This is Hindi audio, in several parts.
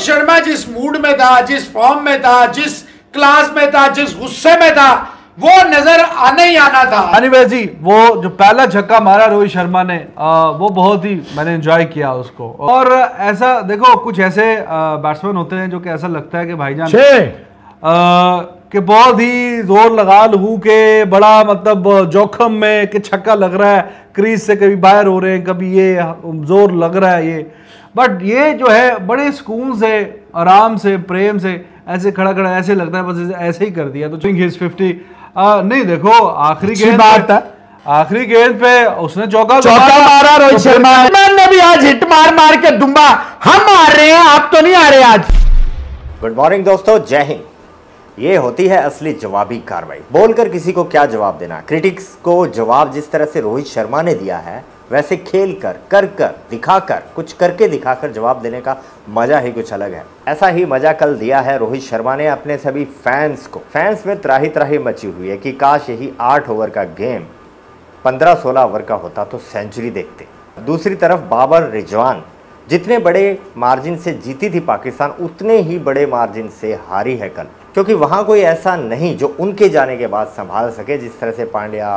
शर्मा जिस मूड में था, जिस फॉर्म में था, जिस क्लास में था, जिस गुस्से में था, वो नजर आने ही आना था। एनीवे जी, वो जो पहला छक्का मारा रोहित शर्मा ने, वो बहुत ही मैंने एंजॉय किया उसको। और ऐसा देखो, कुछ ऐसे बैट्समैन होते हैं जो कि ऐसा लगता है कि भाईजान कि बहुत ही जोर लगा लहू के, बड़ा मतलब जोखम में कि छक्का लग रहा है, क्रीज से कभी बाहर हो रहे हैं, कभी ये जोर लग रहा है ये। बट ये जो है बड़े सुकून से, आराम से, प्रेम से ऐसे खड़ा खड़ा ऐसे लगता है बस ऐसे ही कर दिया। तो हिज 50 नहीं, देखो आखिरी गेंद बात है, आखिरी गेंद पे उसने चौका मारा रोहित शर्मा ने भी आज हिट मार मार के दुम्बा हम मार रहे हैं, आप तो नहीं आ रहे आज। गुड मॉर्निंग दोस्तों, जय हिंद। ये होती है असली जवाबी कार्रवाई। बोलकर किसी को क्या जवाब देना। क्रिटिक्स को जवाब जिस तरह से रोहित शर्मा ने दिया है, वैसे खेल कर दिखाकर, कुछ करके दिखाकर जवाब देने का मजा ही कुछ अलग है। ऐसा ही मजा कल दिया है रोहित शर्मा ने अपने सभी फैंस को। फैंस में त्राही त्राही मची हुई है कि काश यही 8 ओवर का गेम 15-16 ओवर का होता तो सेंचुरी देखते। दूसरी तरफ बाबर रिजवान जितने बड़े मार्जिन से जीती थी पाकिस्तान, उतने ही बड़े मार्जिन से हारी है कल, क्योंकि वहाँ कोई ऐसा नहीं जो उनके जाने के बाद संभाल सके जिस तरह से पांड्या,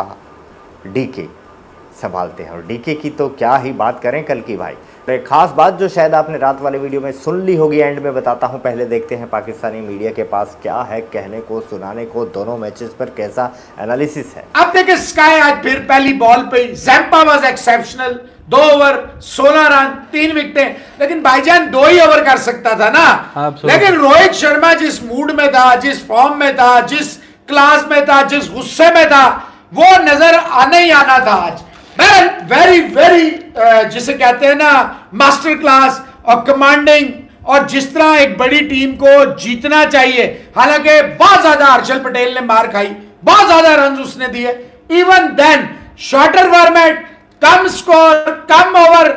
डीके संभालते हैं। और डीके की तो क्या ही बात करें कल की भाई। एक खास बात जो शायद आपने रात वाले वीडियो में सुन ली होगी, एंड में बताता हूं। पहले देखते हैं पाकिस्तानी मीडिया के पास क्या है कहने को, सुनाने को, दोनों मैचेस पर कैसा एनालिसिस है। अब देखिए, स्काई आज फिर पहली बॉल पे Zampa was exceptional, 2 over 16 run 3 विकेटें, लेकिन भाईजान 2 ही ओवर कर सकता था ना। लेकिन रोहित शर्मा जिस मूड में था, जिस फॉर्म में था, जिस क्लास में था, जिस गुस्से में था, वो नजर आने ही आना था आज। वेरी वेरी जिसे कहते हैं ना मास्टर क्लास और कमांडिंग, और जिस तरह एक बड़ी टीम को जीतना चाहिए। हालांकि बहुत ज्यादा हर्षल पटेल ने मार खाई, बहुत ज्यादा रन उसने दिए। इवन देन शॉर्टर फॉर्मेट, कम स्कोर, कम ओवर,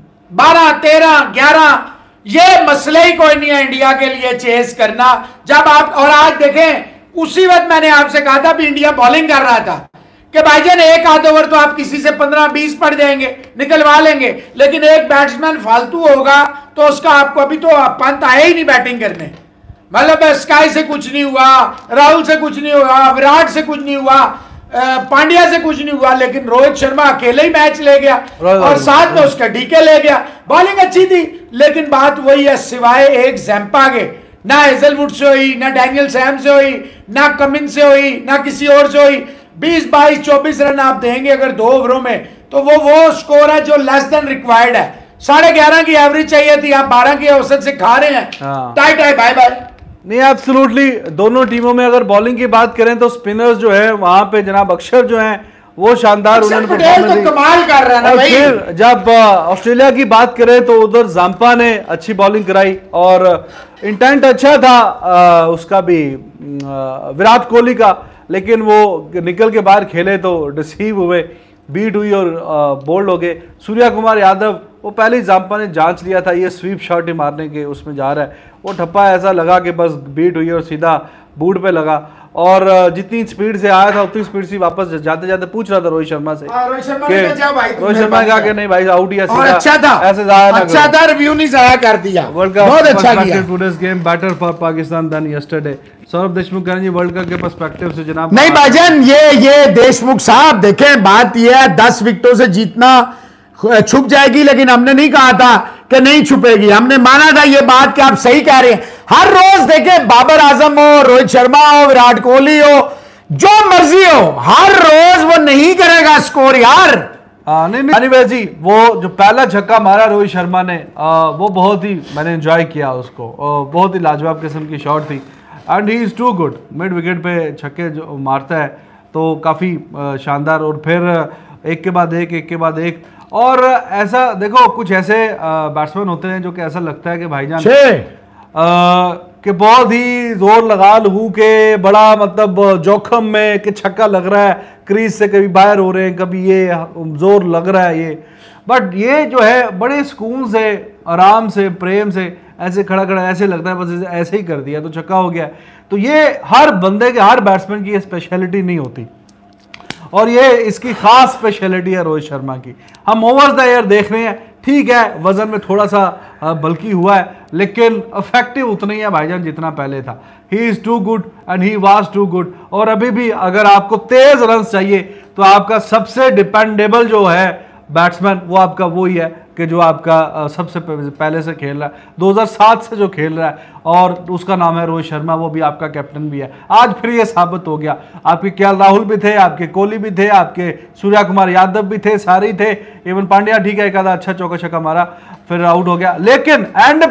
12, 13, 11, ये मसले ही कोई नहीं है इंडिया के लिए चेस करना। जब आप, और आज देखें, उसी वक्त मैंने आपसे कहा था भी इंडिया बॉलिंग कर रहा था कि भाईजान 1 आध ओवर तो आप किसी से 15-20 पड़ जाएंगे, निकलवा लेंगे, लेकिन एक बैट्समैन फालतू होगा तो उसका आपको, अभी तो पंत आए ही नहीं बैटिंग करने। मतलब स्काई से कुछ नहीं हुआ, राहुल से कुछ नहीं हुआ, विराट से कुछ नहीं हुआ, पांड्या से कुछ नहीं हुआ, लेकिन रोहित शर्मा अकेले ही मैच ले गया और साथ में उसका डीके ले गया। बॉलिंग अच्छी थी, लेकिन बात वही है, सिवाय एक जैम्पा के, ना हेजलवुड से हुई, ना डैनियल सैम से हुई, ना कमिन से हुई, ना किसी और से हुई। 20, 22, 24 रन आप देंगे अगर 2 ओवरों में, तो वो स्कोर है जो लेस देन रिक्वायर्ड है। 11.5 की एवरेज चाहिए थी, आप 12 की औसत से खा रहे हैं। Tie tie bye bye. नहीं, एब्सोल्युटली दोनों टीमों में अगर बॉलिंग की बात करें तो स्पिनर्स जो है वहां पे जनाब अक्षर जो है वो शानदार उन्होंने परफॉर्मेंस तो कमाल कर रहा है ना भाई। फिर जब ऑस्ट्रेलिया की बात करें तो उधर जाम्पा ने अच्छी बॉलिंग कराई और इंटेंट अच्छा था उसका भी, विराट कोहली का, लेकिन वो निकल के बाहर खेले तो डिसीव हुए, बीट हुई और बोल्ड हो गए। सूर्या कुमार यादव, वो पहले ही जाम्पा ने जांच लिया था ये स्वीप शॉट ही मारने के उसमें जा रहा है, वो ठप्पा ऐसा लगा कि बस बीट हुई और सीधा बूट पे लगा, और जितनी स्पीड से आया था उतनी स्पीड से वापस जाते जाते पूछ रहा था रोहित शर्मा से, रोहित शर्मा ने कहा कि नहीं भाई आउट ही और अच्छा था, ऐसे जाया अच्छा था, रिव्यू नहीं जाया कर दिया, वर्ल्ड कप बहुत अच्छा किया। Today's game better for Pakistan than yesterday. Saurabh Deshmukh करें जी वर्ल्ड कप के पर्सपेक्टिव से जनाब। नहीं भाईजान, ये देशमुख साहब देखें, बात ये है 10 विकेटों से जीतना छुप जाएगी, लेकिन हमने नहीं कहा था कि नहीं छुपेगी। हमने माना था ये बात कि आप सही कह रहे हैं। हर रोज देखें, बाबर आजम हो, रोहित शर्मा हो, विराट कोहली हो, जो मर्जी हो, हर रोज वो नहीं करेगा स्कोर यार। नहीं जी, वो जो पहला छक्का मारा रोहित शर्मा ने, वो बहुत ही मैंने एंजॉय किया उसको, बहुत ही लाजवाब किस्म की शॉट थी and he is too good. Mid wicket पे छक्के जो मारता है तो काफ़ी शानदार, और फिर एक के बाद एक। और ऐसा देखो, कुछ ऐसे बैट्समैन होते हैं जो कि ऐसा लगता है कि भाईजान कि बहुत ही जोर लगा लहू के, बड़ा मतलब जोखम में कि छक्का लग रहा है, क्रीज से कभी बाहर हो रहे हैं, कभी ये जोर लग रहा है ये। बट ये जो है बड़े सुकून से, आराम से, प्रेम से ऐसे खड़ा खड़ा ऐसे लगता है बस ऐसे ही कर दिया तो छक्का हो गया। तो ये हर बंदे के, हर बैट्समैन की ये स्पेशलिटी नहीं होती, और ये इसकी खास स्पेशलिटी है रोहित शर्मा की। हम ओवर द एयर देख रहे हैं ठीक है वजन में थोड़ा सा बल्कि हुआ है, लेकिन इफेक्टिव उतना ही है भाईजान जितना पहले था। He is too good and he was too good. और अभी भी अगर आपको तेज रन चाहिए तो आपका सबसे डिपेंडेबल जो है बैट्समैन वो आपका वो ही है कि जो आपका सबसे पहले से खेल रहा है, 2007 से जो खेल रहा है, और उसका नाम है रोहित शर्मा। वो भी आपका कैप्टन भी है। आज फिर ये साबित हो गया। आपके केएल राहुल भी थे, आपके कोहली भी थे, आपके सूर्या कुमार यादव भी थे, सारे ही थे। इवन पांड्या ठीक है, एक आधा अच्छा चौका छक्का मारा, फिर आउट हो गया। लेकिन एंड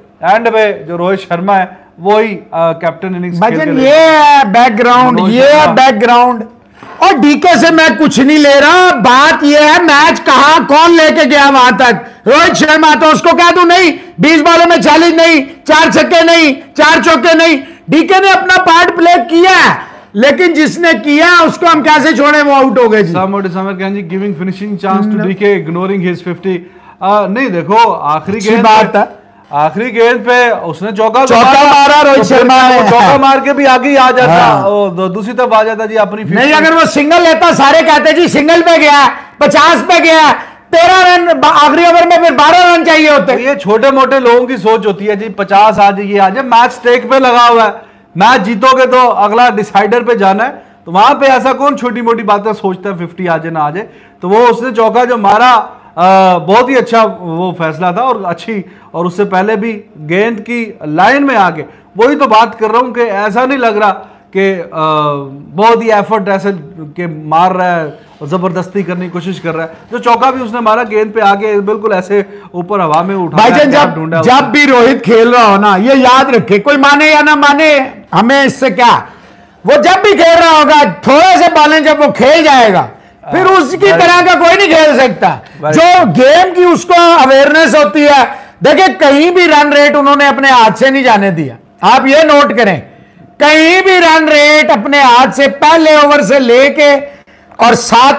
पे जो रोहित शर्मा है वही कैप्टन इनिंग्स ये है बैकग्राउंड, ये है बैकग्राउंड। और डीके से मैं कुछ नहीं ले रहा, बात यह है मैच कहां कौन लेके गया वहां तक। रोहित शर्मा तो उसको कह दूं नहीं 20 बॉलों में 40 नहीं, 4 छक्के नहीं, 4 चौके नहीं। डीके ने अपना पार्ट प्ले किया है, लेकिन जिसने किया उसको हम कैसे छोड़े, वो आउट हो गए जी। Giving finishing chance to DK, ignoring his 50। नहीं देखो आखिरी गेंद बात है, आखिरी गेंद पे उसने चौका मारा रोहित शर्मा ने, चौका मार के भी आगे ही आ जाता, दूसरी तरफ आ जाता जी अपनी। नहीं अगर वो सिंगल लेता, सारे कहते जी सिंगल पे गया, 50 पे गया, 13 रन आखिरी ओवर में, फिर 12 रन चाहिए होते। ये छोटे मोटे लोगों की सोच होती है जी, 50 आ जाइए, आज मैच स्टेक पे लगा हुआ है, मैच जीतोगे तो अगला डिसाइडर पे जाना है। तो वहां पे ऐसा कौन छोटी मोटी बातें सोचता है 50 आ जाए ना आ जाए। तो वो उसने चौका जो मारा बहुत ही अच्छा वो फैसला था, और अच्छी, और उससे पहले भी गेंद की लाइन में आके, वही तो बात कर रहा हूं कि ऐसा नहीं लग रहा कि बहुत ही एफर्ट ऐसे के मार रहा है, जबरदस्ती करने की कोशिश कर रहा है। जो चौका भी उसने मारा गेंद पे आके बिल्कुल ऐसे ऊपर हवा में उठा। भाईजान जब भी रोहित खेल रहा हो ना, ये याद रखे, कोई माने या ना माने हमें इससे क्या, वो जब भी खेल रहा होगा थोड़े से बॉलें जब वो खेल जाएगा फिर उसकी तरह का कोई नहीं खेल सकता। जो गेम की उसको अवेयरनेस होती है, देखिए कहीं भी रन रेट उन्होंने अपने हाथ से नहीं जाने दिया। आप ये नोट करें, कहीं भी रन रेट अपने हाथ से पहले ओवर से लेके और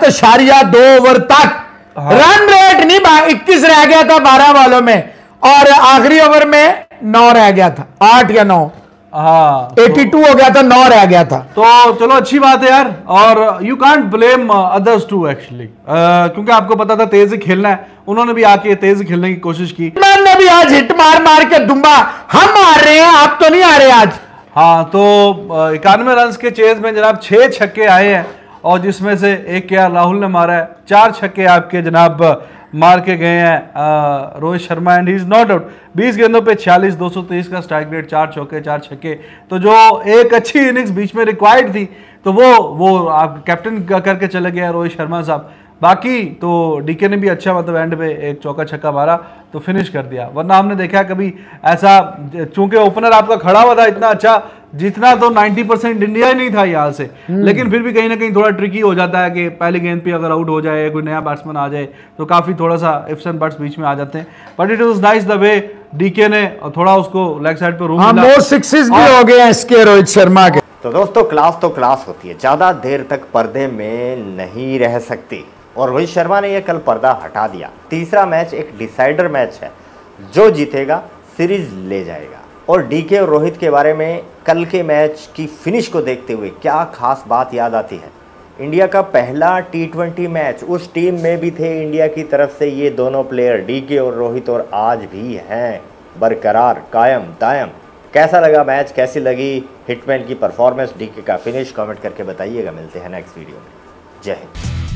7.2 ओवर तक रन रेट नहीं, 21 रह गया था 12 बॉलों में, और आखिरी ओवर में 9 रह गया था, 8 या 9, हाँ 82 हो गया था, 9 रह गया था। तो चलो अच्छी बात है यार। और you can't blame others to actually, क्योंकि आपको पता था तेज ही खेलना है, उन्होंने भी आके तेज खेलने की कोशिश की। मैंने भी आज हिट मार मार के दुम्बा, हम मार रहे हैं, आप तो नहीं आ रहे आज। हाँ तो 91 रन के चेज में जनाब 6 छक्के आए हैं, और जिसमें से एक केएल राहुल ने मारा है, 4 छक्के आपके जनाब मार के गए हैं Rohit Sharma, and he is not out. 20 गेंदों पे 46, 223 का स्ट्राइक रेट, 4 चौके 4 छक्के। तो जो एक अच्छी इनिंग्स बीच में रिक्वायर्ड थी, तो वो आप कैप्टन करके चले गए रोहित शर्मा साहब। बाकी तो डीके ने भी अच्छा मतलब एंड पे एक चौका छक्का मारा तो फिनिश कर दिया। वरना हमने देखा कभी ऐसा, चूंकि ओपनर आपका खड़ा हुआ था इतना अच्छा, जितना तो 90% इंडिया ही नहीं था यहाँ से, लेकिन फिर भी कहीं ना कहीं थोड़ा ट्रिकी हो जाता है कि पहली गेंद पे अगर आउट हो जाए, कोई नया बैट्समैन आ जाए, तो काफी थोड़ा सा इफ्स एंड बट्स बीच में आ जाते हैं। But it was nice the way DK ने थोड़ा उसको लेग साइड पे रूम मिला। मोर सिक्सेस भी हो गए इसके रोहित शर्मा के। तो दोस्तों क्लास होती है, ज्यादा देर तक पर्दे में नहीं रह सकती, और रोहित शर्मा ने यह कल पर्दा हटा दिया। तीसरा मैच एक डिसाइडर मैच है, जो जीतेगा सीरीज ले जाएगा। और डीके और रोहित के बारे में कल के मैच की फिनिश को देखते हुए क्या खास बात याद आती है। इंडिया का पहला T20 मैच, उस टीम में भी थे इंडिया की तरफ से ये दोनों प्लेयर डीके और रोहित, और आज भी हैं बरकरार, कायम दायम। कैसा लगा मैच, कैसी लगी हिटमैन की परफॉर्मेंस, डीके का फिनिश, कमेंट करके बताइएगा। मिलते हैं नेक्स्ट वीडियो में। जय हिंद।